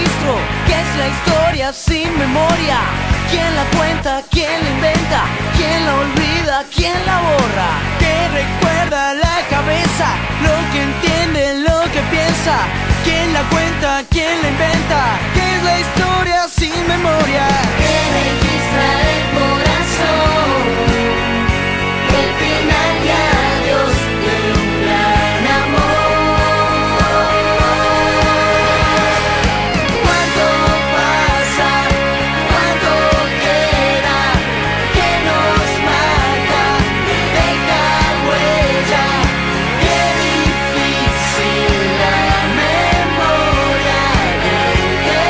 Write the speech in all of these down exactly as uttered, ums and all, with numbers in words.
registro? ¿Qué es la historia sin memoria? ¿Quién la cuenta? ¿Quién la inventa? ¿Quién la olvida? ¿Quién la borra? ¿Qué recuerda la cabeza? Lo que entiende, lo que piensa. ¿Quién la cuenta? ¿Quién la inventa? ¿Qué es la historia sin memoria? Que registra el corazón, el final y adiós de un gran amor. ¿Cuánto pasa? ¿Cuánto queda? ¿Qué nos marca? Deja huella. Qué difícil la memoria del que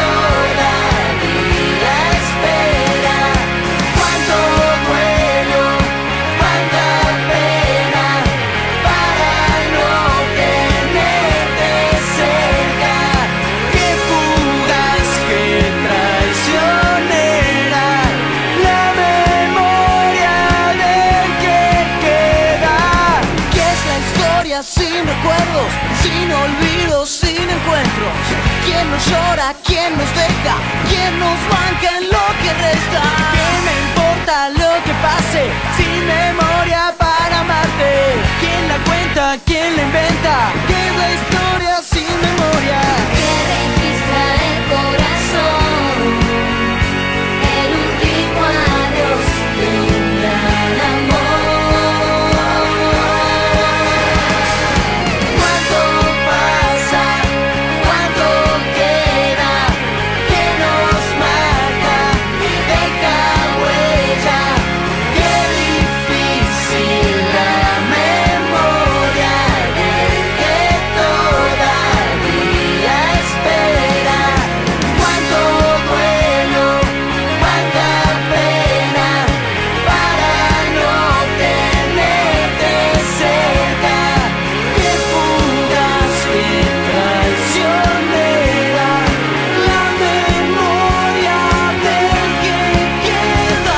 todavía espera. Cuánto duelo, cuánta pena para no tenerte cerca. Qué fugaz, qué traicionera la memoria del que queda. ¿Qué es la historia sin recuerdos, sin olvidos, sin encuentros? ¿Quién nos llora? ¿Quién nos deja? ¿Quién nos banca en lo que resta? ¿Qué me importa lo que pase? Sin memoria para amarte. ¿Quién la cuenta? ¿Quién la inventa? ¿Qué es la historia sin memoria? Que registra el corazón, el último adiós de un gran amor. ¿Cuánto pasa? ¿Cuánto queda? ¿Qué nos marca y deja huella? Qué difícil la memoria del que todavía espera. Cuánto duelo, cuánta pena para no tenerte cerca. Qué fugaz, qué traicionera la memoria del que queda.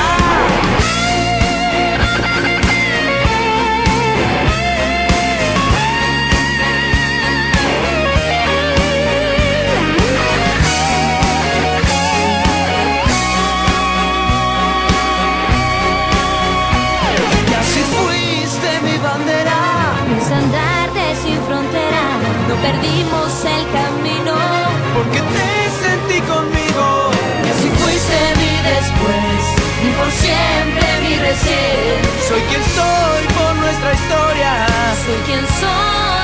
Y así fuiste mi bandera. Un estandarte sin frontera, no perdimos el camino. Porque te sentí conmigo. Y así fuiste mi después, mi por siempre, mi recién. Soy quien soy por nuestra historia. Soy quien soy.